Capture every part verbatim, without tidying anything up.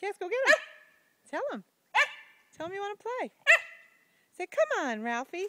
Cass, go get him. Tell him. Tell him you want to play. Say, come on, Ralphie.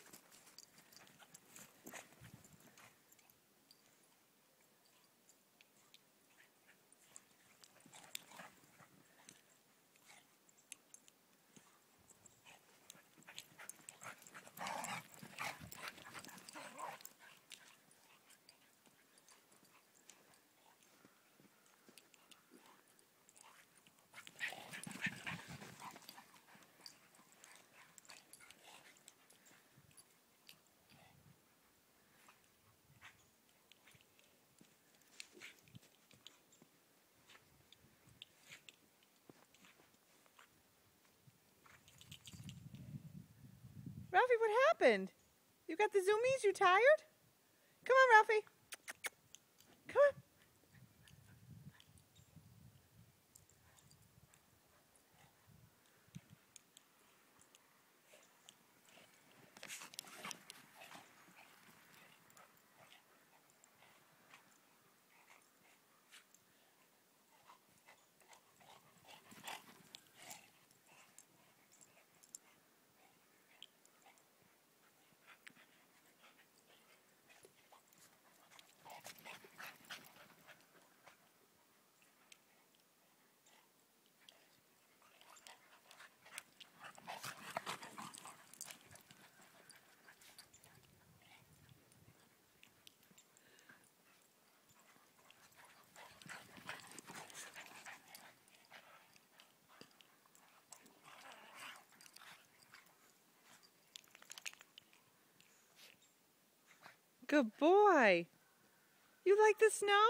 Ralphie, what happened? You got the zoomies? You tired? Come on, Ralphie. Come on. Good boy. You like the snow?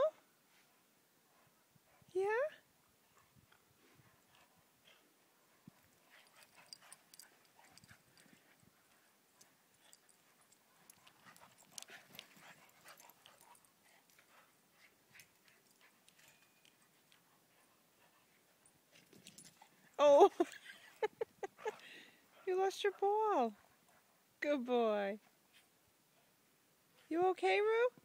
Yeah? Oh, you lost your ball. Good boy. You okay, Roo?